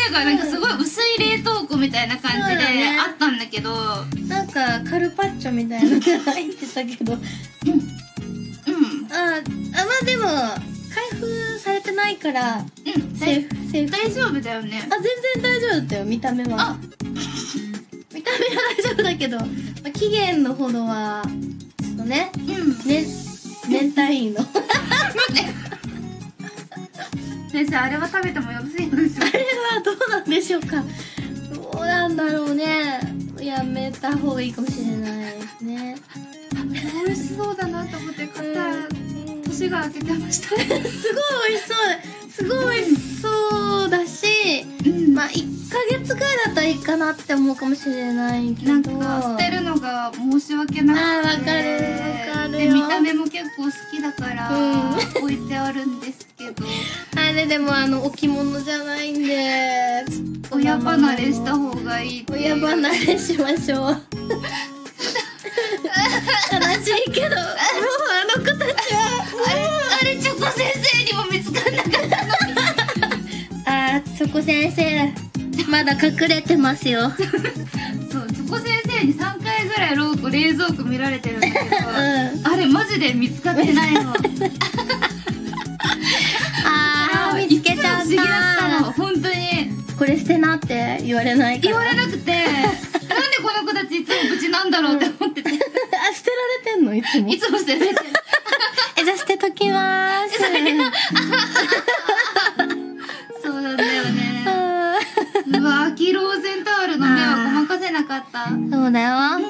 前がなんかすごい薄い冷凍庫みたいな感じであったんだけど、 なんかカルパッチョみたいなのが入ってたけど、まあでも開封されてないからセーフ大丈夫だよね。 全然大丈夫だったよ。見た目は見た目は大丈夫だけど、期限のほどはちょっとね、年単位の先生、あれは食べてもよろしいのでしょうか？ あれはどうなんでしょうか。どうなんだろうね。やめた方がいいかもしれないですね。 美味しそうだなと思って買ったら年が明けてました。 すごい美味しそう、すごい美味しそうだし、まあ1ヶ月ぐらいだったらいいかなって思うかもしれないけど、 なんか捨てるのが申し訳なくて、 わかるわかるでよ。 見た目も結構好きだから置いてあるんですけど、 あれでも置物じゃないんで親離れした方がいいっていう。 親離れしましょう。悲しいけど、もうあの子たちはあれチョコ先生にも見つかんなかったのに。 チョコ先生まだ隠れてますよ。 そう、チョコ先生に3回ぐらい冷蔵庫見られてるんだけど、あれマジで見つかってないの。 見つけちゃった。 不思議だったの、本当に。 これ捨てなって言われないから。 言われなくて、なんでこの子たちいつも無事なんだろうって思ってて。 捨てられてんのいつも。 いつも捨てられてる。 じゃあ捨てときまーす。 そうなんだよね。うわ、秋ローゼンタールの目はごまかせなかった。 そうだよ。